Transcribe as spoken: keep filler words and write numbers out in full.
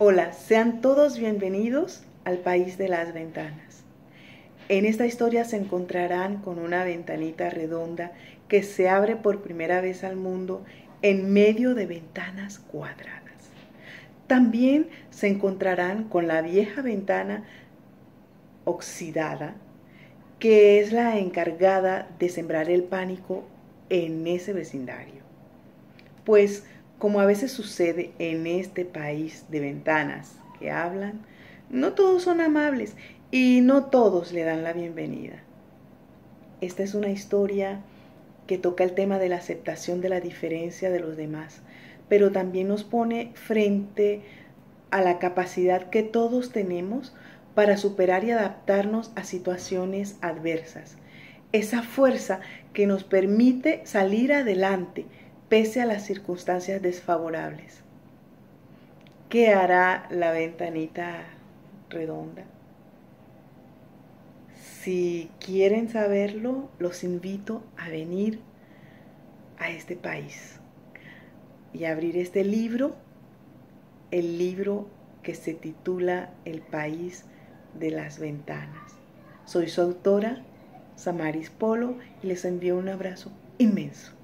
Hola, sean todos bienvenidos al país de las ventanas. En esta historia se encontrarán con una ventanita redonda que se abre por primera vez al mundo en medio de ventanas cuadradas. También se encontrarán con la vieja ventana oxidada, que es la encargada de sembrar el pánico en ese vecindario. Pues, como a veces sucede en este país de ventanas que hablan, no todos son amables y no todos le dan la bienvenida. Esta es una historia que toca el tema de la aceptación de la diferencia de los demás, pero también nos pone frente a la capacidad que todos tenemos para superar y adaptarnos a situaciones adversas. Esa fuerza que nos permite salir adelante pese a las circunstancias desfavorables. ¿Qué hará la ventanita redonda? Si quieren saberlo, los invito a venir a este país y a abrir este libro, el libro que se titula El país de las ventanas. Soy su autora, Samaris Polo, y les envío un abrazo inmenso.